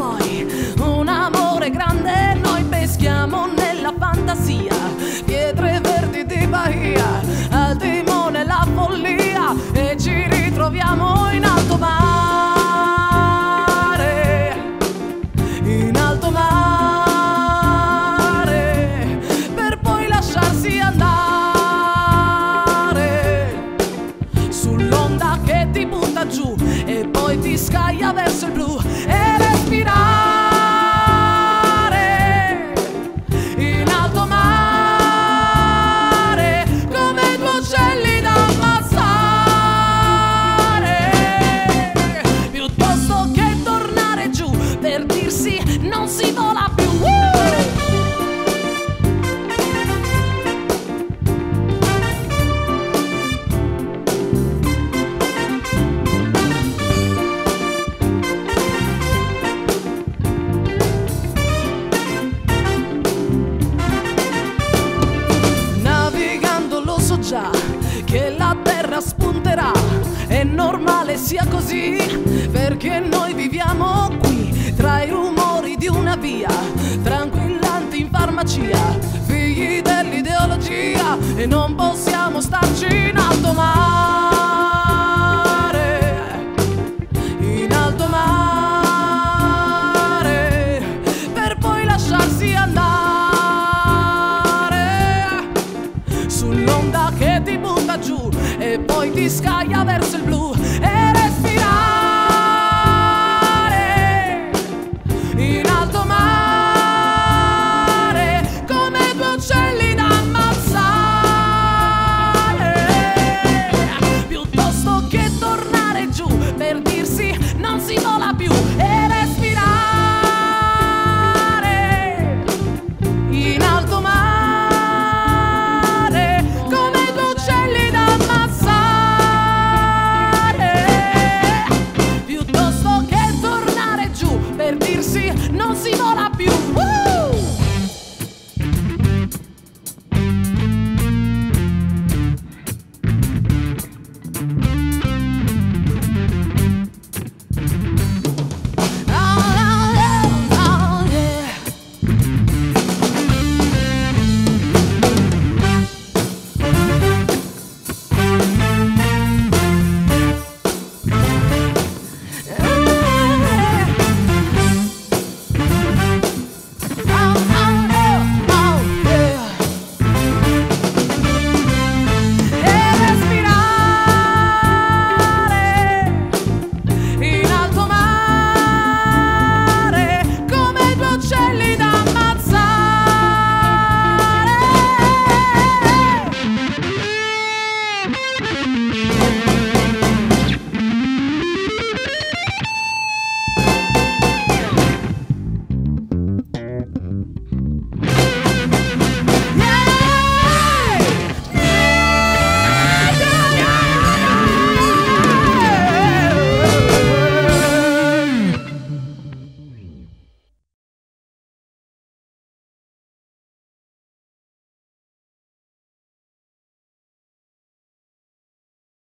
vuoi un amore grande, noi peschiamo nella fantasia, pietre verdi di Bahia, al timone la follia, e ci ritroviamo in alto mare, in alto mare, per poi lasciarsi andare sull'onda che ti butta giù e poi ti scaglia verso il blu, e respirare in alto mare come due uccelli da ammazzare, piuttosto che tornare giù per dirsi non si vola più. Che la terra spunterà, è normale sia così, perché noi viviamo qui tra i rumori di una via, tranquillanti in farmacia, figli dell'ideologia, e non possiamo starci in alto mare, in alto mare, per poi lasciarsi andare sull'onda che ti butta giù e poi ti scaglia verso il